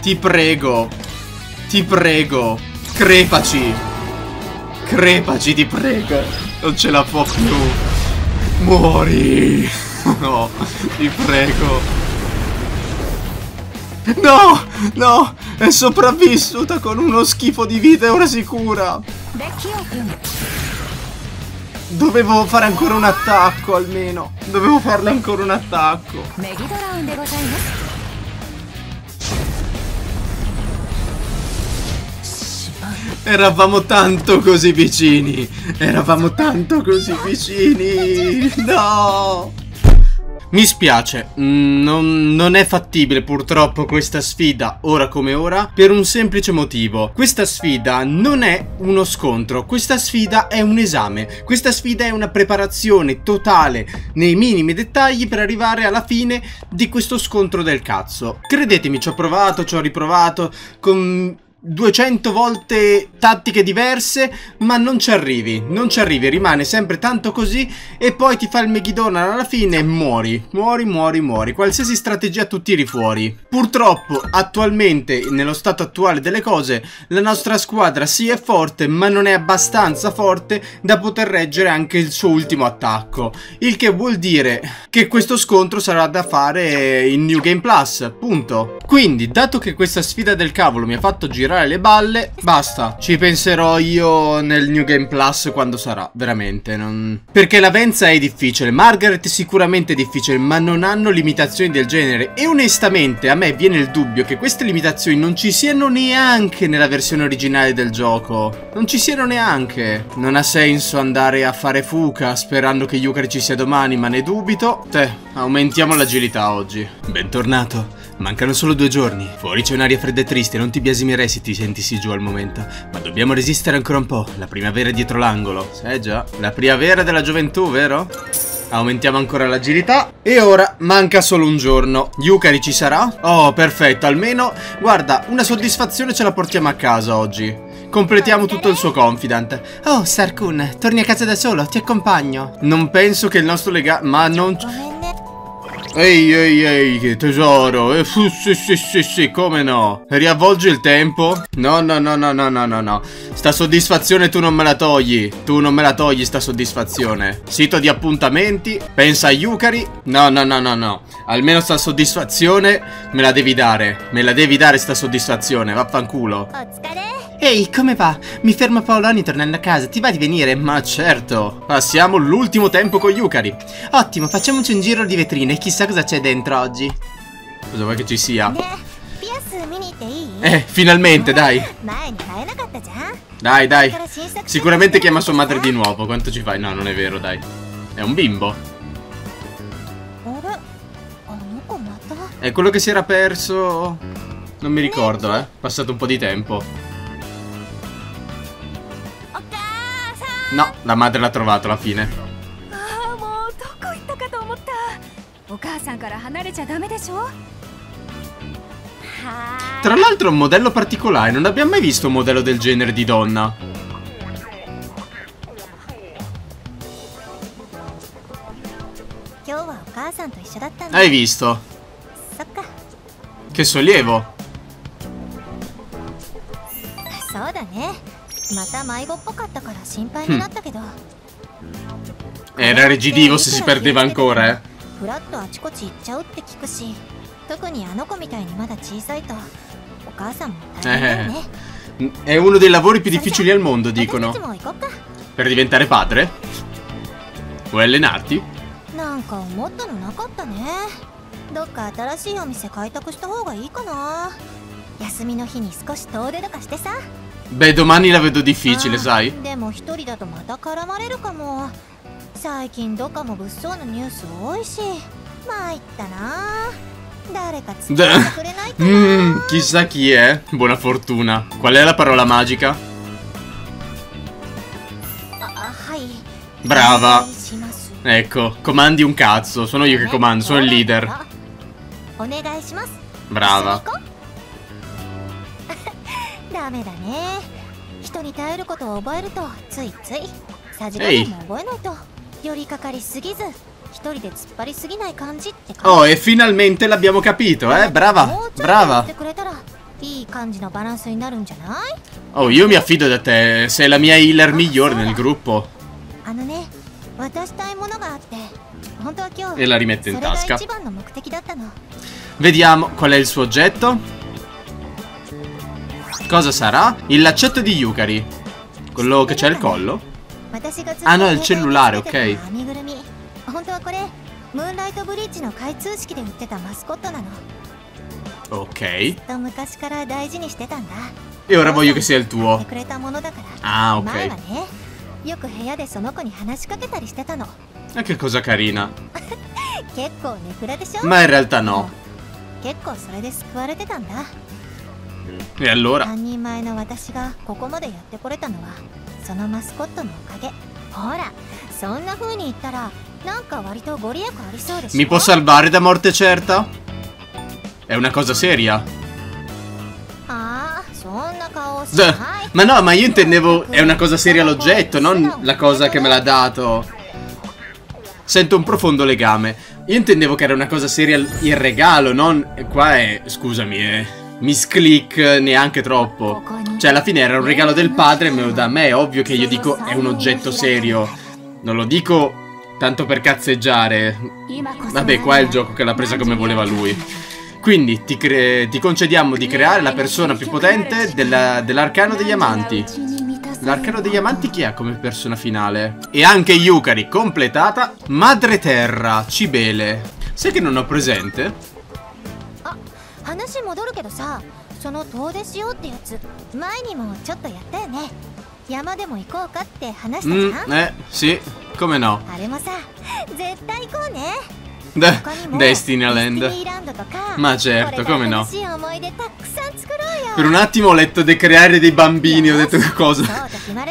Ti prego. Ti prego. Crepaci. Crepaci, ti prego. Non ce la può più. Muori. No, ti prego. No, no, è sopravvissuta con uno schifo di vita e ora si cura. Dovevo fare ancora un attacco almeno. Dovevo farle ancora un attacco. Eravamo tanto così vicini. Eravamo tanto così vicini. No. Mi spiace, non è fattibile purtroppo questa sfida, ora come ora, per un semplice motivo. Questa sfida non è uno scontro, questa sfida è un esame. Questa sfida è una preparazione totale, nei minimi dettagli, per arrivare alla fine di questo scontro del cazzo. Credetemi, ci ho provato, ci ho riprovato, con 200 volte tattiche diverse, ma non ci arrivi, non ci arrivi, rimane sempre tanto così e poi ti fa il Megiddo alla fine e muori, muori, qualsiasi strategia tu tiri fuori. Purtroppo attualmente, nello stato attuale delle cose, la nostra squadra sì è forte, ma non è abbastanza forte da poter reggere anche il suo ultimo attacco, il che vuol dire che questo scontro sarà da fare in New Game Plus, punto. Quindi, dato che questa sfida del cavolo mi ha fatto girare le balle, basta, ci penserò io nel New Game Plus quando sarà, veramente, non... Perché l'Avenza è difficile, Margaret è sicuramente difficile, ma non hanno limitazioni del genere e onestamente a me viene il dubbio che queste limitazioni non ci siano neanche nella versione originale del gioco, non ci siano neanche. Non ha senso andare a fare fuca sperando che Yukari ci sia domani, ma ne dubito. Aumentiamo l'agilità oggi. Bentornato. Mancano solo 2 giorni. Fuori c'è un'aria fredda e triste, non ti biasimerei se ti sentissi giù al momento. Ma dobbiamo resistere ancora un po'. La primavera è dietro l'angolo. Già, la primavera della gioventù, vero? Aumentiamo ancora l'agilità. E ora manca solo un giorno. Yukari ci sarà? Oh, perfetto, almeno, guarda, una soddisfazione ce la portiamo a casa oggi. Completiamo tutto il suo confidant. Oh, Sar-kun, torni a casa da solo, ti accompagno. Non penso che il nostro legame... Ma non... Ehi, tesoro. Sì, come no? Riavvolgi il tempo? No. Sta soddisfazione tu non me la togli. Tu non me la togli sta soddisfazione. Sito di appuntamenti. Pensa a Yukari. No. Almeno sta soddisfazione me la devi dare. Me la devi dare sta soddisfazione. Vaffanculo. Ehi, come va? Mi fermo a Paoloni tornando a casa, ti va di venire? Ma certo, passiamo l'ultimo tempo con Yukari. Ottimo, facciamoci un giro di vetrine, chissà cosa c'è dentro oggi. Cosa vuoi che ci sia? Finalmente, dai. Dai. Sicuramente chiama sua madre di nuovo, quanto ci fai? No, non è vero, dai. È un bimbo. È quello che si era perso... Non mi ricordo, passato un po' di tempo. No, la madre l'ha trovato alla fine. Tra l'altro è un modello particolare, non abbiamo mai visto un modello del genere di donna. Hai visto? Che sollievo. Era rigidivo se si perdeva ancora, È uno dei lavori più difficili al mondo, dicono. Per diventare padre? Vuoi allenarti? Beh, domani la vedo difficile, sai? Chissà chi è. Buona fortuna. Qual è la parola magica? Brava. Ecco, comandi un cazzo. Sono io che comando, sono il leader. Brava. Ehi. Oh, e finalmente l'abbiamo capito, Brava. Oh, io mi affido da te. Sei la mia healer migliore nel gruppo. E la rimette in tasca. Vediamo qual è il suo oggetto. Cosa sarà? Il laccetto di Yukari. Quello che c'è al collo? Ah no, è il cellulare, ok. Ok. E ora voglio che sia il tuo. Ah, ok. E che cosa carina. Ma in realtà no. E allora? Mi può salvare da morte certa? È una cosa seria. Ma no, ma io intendevo è una cosa seria l'oggetto, non la cosa che me l'ha dato. Sento un profondo legame. Io intendevo che era una cosa seria il regalo, non... Qua è... Scusami, misclick neanche troppo. Cioè alla fine era un regalo del padre e me lo dà a me. È ovvio che io dico è un oggetto serio. Non lo dico tanto per cazzeggiare. Vabbè, qua è il gioco che l'ha presa come voleva lui. Quindi ti concediamo di creare la persona più potente dell'arcano degli amanti. L'arcano degli amanti chi ha come persona finale? E anche Yukari, completata. Madre Terra, Cibele. Sai che non ho presente? Sì, come no. Destinyland. Ma certo, come no. Per un attimo ho letto di creare dei bambini, ho detto che cosa.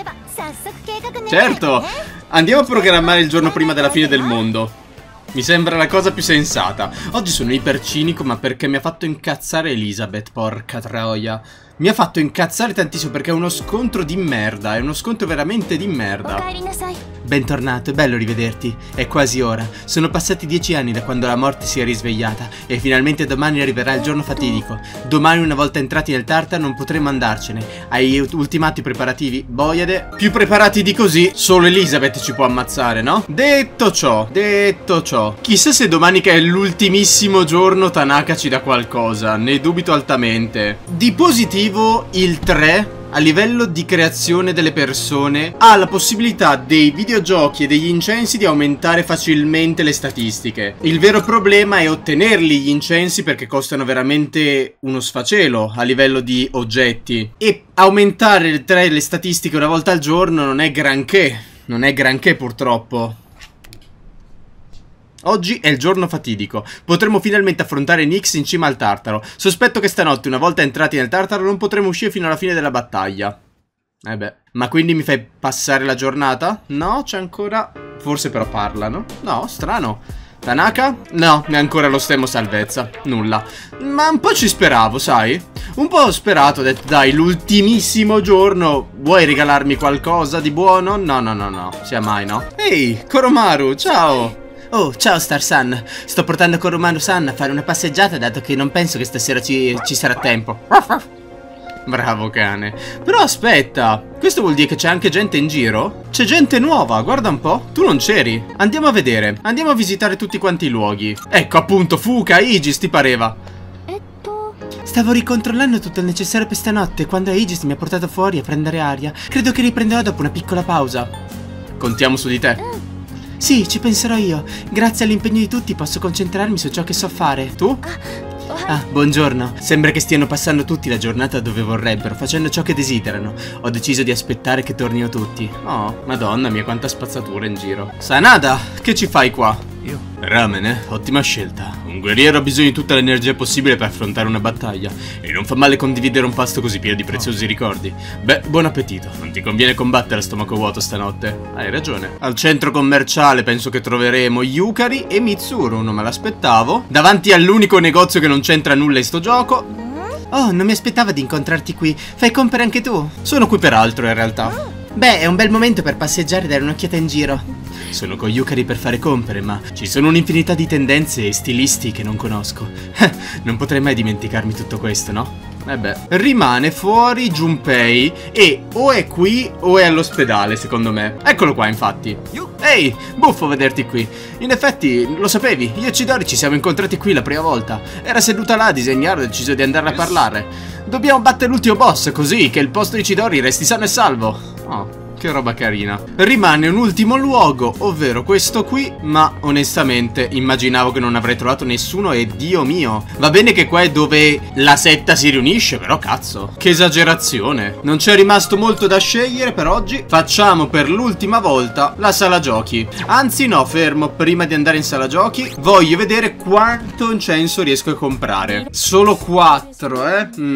Certo, andiamo a programmare il giorno prima della fine del mondo. Mi sembra la cosa più sensata. Oggi sono ipercinico, ma perché mi ha fatto incazzare Elizabeth, porca troia. Mi ha fatto incazzare tantissimo perché è uno scontro di merda. È uno scontro veramente di merda. Bentornato, è bello rivederti. È quasi ora. Sono passati 10 anni da quando la morte si è risvegliata. E finalmente domani arriverà il giorno fatidico. Domani, una volta entrati nel Tartar, non potremo andarcene. Hai ultimati i preparativi? Boiade. Più preparati di così, solo Elizabeth ci può ammazzare, no? Detto ciò. Chissà se domani, che è l'ultimissimo giorno, Tanaka ci dà qualcosa. Ne dubito altamente. Di positivo, il 3 a livello di creazione delle persone ha la possibilità dei videogiochi e degli incensi di aumentare facilmente le statistiche. Il vero problema è ottenerli gli incensi, perché costano veramente uno sfacelo a livello di oggetti. E aumentare le statistiche una volta al giorno non è granché. Non è granché, purtroppo. Oggi è il giorno fatidico. Potremo finalmente affrontare Nyx in cima al Tartaro. Sospetto che stanotte, una volta entrati nel Tartaro, non potremo uscire fino alla fine della battaglia. Beh. Ma quindi mi fai passare la giornata? No, c'è ancora... Forse però parlano. No, strano. Tanaka? No, è ancora lo stemmo salvezza. Nulla. Ma un po' ci speravo, sai? Un po' ho sperato, ho detto, dai, l'ultimissimo giorno. Vuoi regalarmi qualcosa di buono? No. Sia mai, no? Ehi, Koromaru, ciao! Oh, ciao Star-san. Sto portando Koromaru-san a fare una passeggiata, dato che non penso che stasera ci sarà tempo. Bravo cane. Però aspetta, questo vuol dire che c'è anche gente in giro? C'è gente nuova, guarda un po'. Tu non c'eri. Andiamo a vedere. Andiamo a visitare tutti quanti i luoghi. Ecco appunto, Fuka, Aegis, ti pareva? Stavo ricontrollando tutto il necessario per stanotte quando Aegis mi ha portato fuori a prendere aria. Credo che riprenderò dopo una piccola pausa. Contiamo su di te. Sì, ci penserò io. Grazie all'impegno di tutti posso concentrarmi su ciò che so fare. Tu? Ah, buongiorno. Sembra che stiano passando tutti la giornata dove vorrebbero, facendo ciò che desiderano. Ho deciso di aspettare che tornino tutti. Oh, madonna mia, quanta spazzatura in giro. Sanada, che ci fai qua? Io? Ramen, ottima scelta. Un guerriero ha bisogno di tutta l'energia possibile per affrontare una battaglia. E non fa male condividere un pasto così pieno di preziosi ricordi. Beh, buon appetito. Non ti conviene combattere a stomaco vuoto stanotte. Hai ragione. Al centro commerciale penso che troveremo Yukari e Mitsuru. Non me l'aspettavo. Davanti all'unico negozio che non c'entra nulla in sto gioco. Oh, non mi aspettavo di incontrarti qui. Fai compere anche tu? Sono qui per altro, in realtà. Beh, è un bel momento per passeggiare e dare un'occhiata in giro. Sono con Yukari per fare compere, ma ci sono un'infinità di tendenze e stilisti che non conosco. Non potrei mai dimenticarmi tutto questo, no? Rimane fuori Junpei e o è qui o è all'ospedale, secondo me. Eccolo qua, infatti. Ehi, buffo vederti qui. In effetti, lo sapevi, io e Chidori ci siamo incontrati qui la prima volta. Era seduta là a disegnare e ho deciso di andare a parlare. Dobbiamo battere l'ultimo boss, così che il posto di Chidori resti sano e salvo. Oh. Che roba carina. Rimane un ultimo luogo, ovvero questo qui, ma onestamente immaginavo che non avrei trovato nessuno e Dio mio. Va bene che qua è dove la setta si riunisce, però cazzo, che esagerazione. Non c'è rimasto molto da scegliere per oggi. Facciamo per l'ultima volta la sala giochi. Anzi no, fermo, prima di andare in sala giochi voglio vedere quanto incenso riesco a comprare. Solo 4,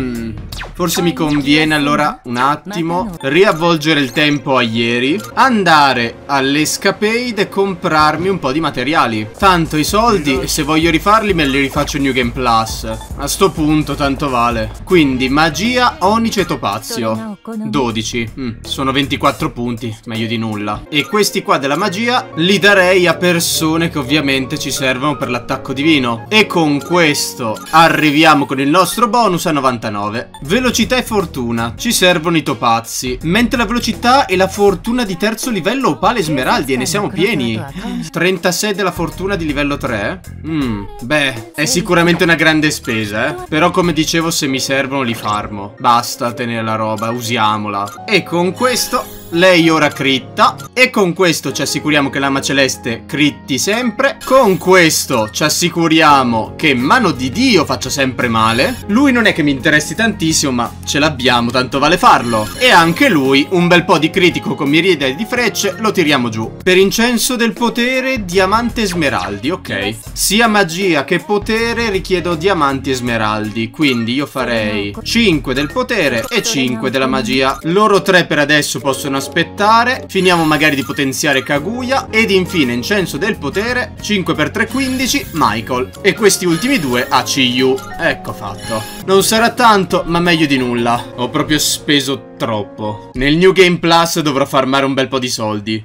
Forse mi conviene allora un attimo riavvolgere il tempo a ieri, andare all'escapade e comprarmi un po' di materiali. Tanto i soldi, se voglio rifarli me li rifaccio in New Game Plus. A sto punto tanto vale. Quindi magia, onice e topazio 12, sono 24 punti, meglio di nulla. E questi qua della magia li darei a persone che ovviamente ci servono per l'attacco divino. E con questo arriviamo con il nostro bonus a 99. Velocità e fortuna, ci servono i topazzi, mentre la velocità e la fortuna di terzo livello opale smeraldi e ne siamo pieni. 36 della fortuna di livello 3. Beh, è sicuramente una grande spesa, però come dicevo, se mi servono li farmo. Basta tenere la roba, usiamola. E con questo lei ora critta. E con questo ci assicuriamo che l'ama celeste critti sempre. Con questo ci assicuriamo che mano di Dio faccia sempre male. Lui non è che mi interessi tantissimo, ma ce l'abbiamo, tanto vale farlo. E anche lui un bel po' di critico con miriade di frecce lo tiriamo giù. Per incenso del potere, diamante e smeraldi, ok. Sia magia che potere richiedo diamanti e smeraldi. Quindi io farei 5 del potere e 5 della magia. Loro 3 per adesso possono aspettare. Finiamo magari di potenziare Kaguya. Ed infine incenso del potere, 5 per 3 15 Michael. E questi ultimi 2 a Chiyu. Ecco fatto. Non sarà tanto, ma meglio di nulla. Ho proprio speso troppo. Nel New Game Plus dovrò farmare un bel po' di soldi.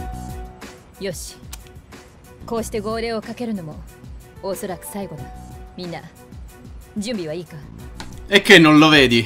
Yoshi. E che non lo vedi?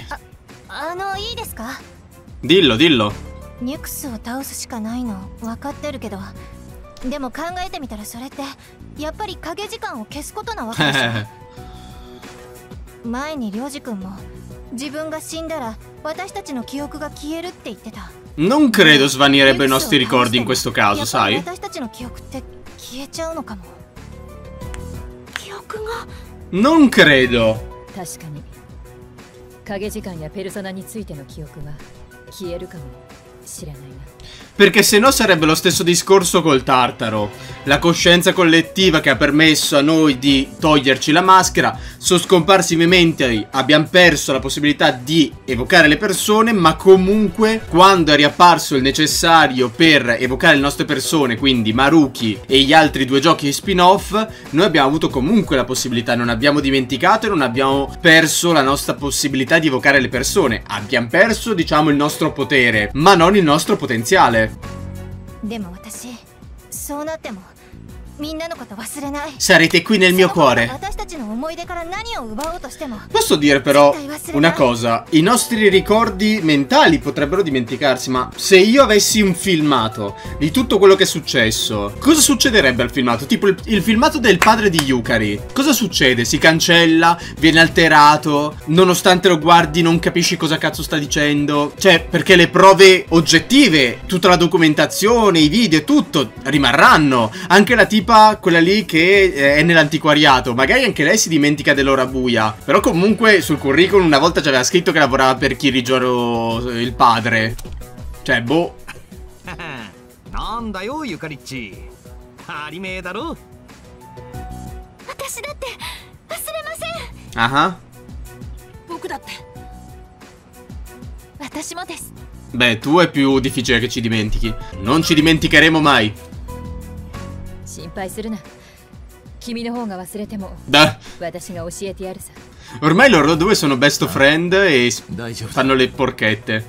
Dillo, dillo. ニュクスを倒すしかないの分かってるけど、でも考えてみたらそれってやっぱり影時間を消すことなわけでしょ。前に涼次君も自分が死んだら私たちの記憶が消えるって言ってた。 Non credo svanirebbero i nostri ricordi in questo caso, sai? 私たちの記憶って消えちゃうのかも。記憶が Non credo. 確かに影時間やペルソナについての記憶が消えるかもしれないな。 Perché se no sarebbe lo stesso discorso col Tartaro. La coscienza collettiva che ha permesso a noi di toglierci la maschera. Sono scomparsi i mementi, abbiamo perso la possibilità di evocare le persone, ma comunque quando è riapparso il necessario per evocare le nostre persone, quindi Maruki e gli altri 2 giochi spin-off, noi abbiamo avuto comunque la possibilità, non abbiamo dimenticato e non abbiamo perso la nostra possibilità di evocare le persone. Abbiamo perso, diciamo, il nostro potere, ma non il nostro potenziale. でも私そうなってもみんなのこと忘れない。 Sarete qui nel mio cuore. 私たちの思い出から何を奪おうとしても Posso dire però una cosa, i nostri ricordi mentali potrebbero dimenticarsi, ma se io avessi un filmato di tutto quello che è successo, cosa succederebbe al filmato? Tipo il filmato del padre di Yukari, cosa succede? Si cancella, viene alterato, nonostante lo guardi non capisci cosa cazzo sta dicendo, cioè perché le prove oggettive, tutta la documentazione, i video, tutto rimarranno, anche la tipa quella lì che è nell'antiquariato, magari anche lei si dimentica dell'ora buia, però comunque sul curriculum una volta ci aveva scritto che lavorava per Kirijoro il padre. Cioè, boh. Ah. Beh, tu è più difficile che ci dimentichi. Non ci dimenticheremo mai. Da. Ormai loro due sono best friend e fanno le porchette.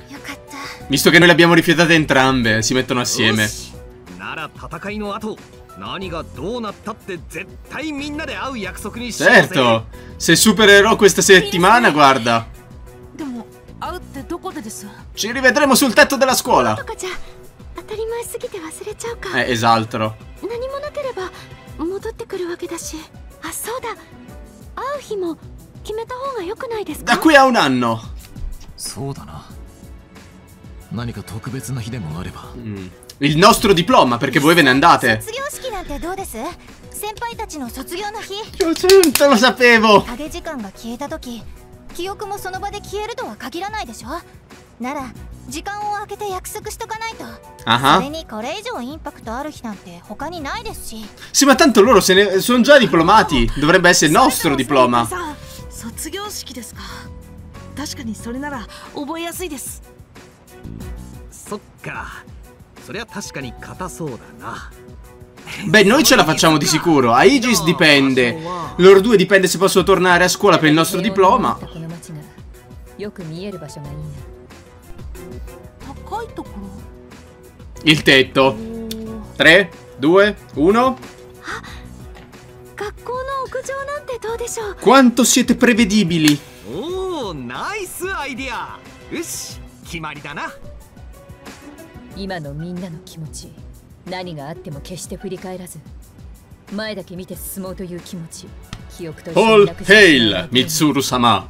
Visto che noi le abbiamo rifiutate entrambe, si mettono assieme. Certo, sei supereroe questa settimana, guarda. Ci rivedremo sul tetto della scuola. Esaltro. Da qui a un anno. Il nostro diploma, perché voi ve ne andate. Io sempre lo sapevo. Sì, ma tanto loro se ne sono già diplomati. Dovrebbe essere il nostro diploma. Beh, noi ce la facciamo di sicuro. A Aegis dipende. Loro due dipende se possono tornare a scuola per il nostro diploma. Il tetto. 3, 2, 1. Quanto siete prevedibili. All hail, Mitsuru-sama.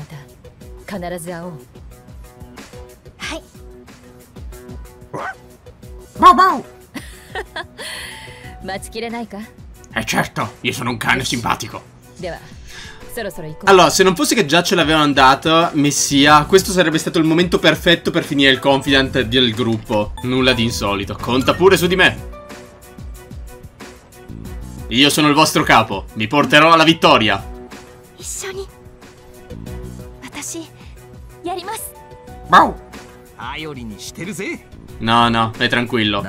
Certo, io sono un cane simpatico. Allora, se non fosse che già ce l'avevano dato, Messia, questo sarebbe stato il momento perfetto per finire il confident del gruppo. Nulla di insolito. Conta pure su di me. Io sono il vostro capo. Mi porterò alla vittoria. No, no, è tranquillo.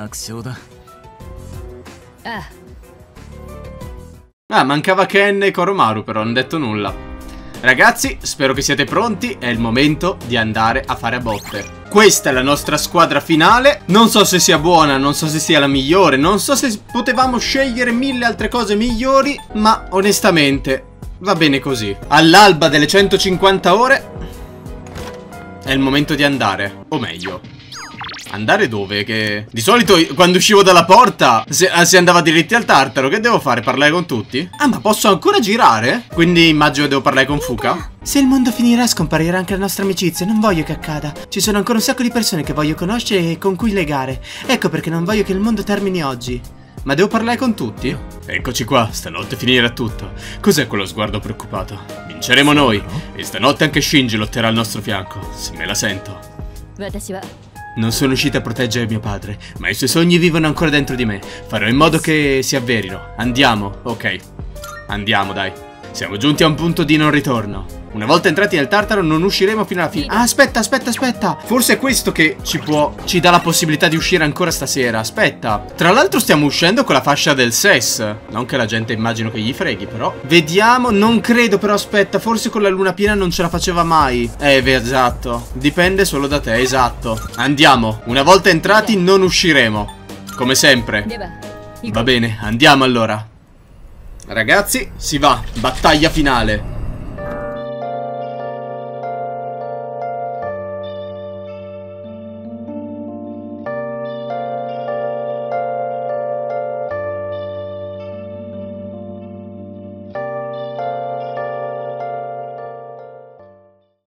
Ah, mancava Ken e Koromaru, però non ho detto nulla. Ragazzi, spero che siate pronti. È il momento di andare a fare a botte. Questa è la nostra squadra finale. Non so se sia buona, non so se sia la migliore, non so se potevamo scegliere mille altre cose migliori, ma onestamente va bene così. All'alba delle 150 ore è il momento di andare. O meglio, andare dove? Che di solito quando uscivo dalla porta si andava diritti al Tartaro. Che devo fare? Parlare con tutti? Ah, ma posso ancora girare? Quindi immagino devo parlare con Fuka. Se il mondo finirà scomparirà anche la nostra amicizia. Non voglio che accada. Ci sono ancora un sacco di persone che voglio conoscere e con cui legare. Ecco perché non voglio che il mondo termini oggi. Ma devo parlare con tutti? Eccoci qua, stanotte finirà tutto. Cos'è quello sguardo preoccupato? Vinceremo noi. E stanotte anche Shinji lotterà al nostro fianco. Se me la sento. Non sono uscito a proteggere mio padre, ma i suoi sogni vivono ancora dentro di me. Farò in modo che si avverino. Andiamo, ok. Andiamo, dai. Siamo giunti a un punto di non ritorno. Una volta entrati nel Tartaro non usciremo fino alla fine. Ah, aspetta. Forse è questo che ci dà la possibilità di uscire ancora stasera. Aspetta. Tra l'altro stiamo uscendo con la fascia del SES. Non che la gente immagino che gli freghi, però. Vediamo, non credo, però aspetta. Forse con la luna piena non ce la faceva mai. Esatto. Dipende solo da te, esatto. Andiamo. Una volta entrati non usciremo. Come sempre. Va bene, andiamo allora. Ragazzi, si va. Battaglia finale.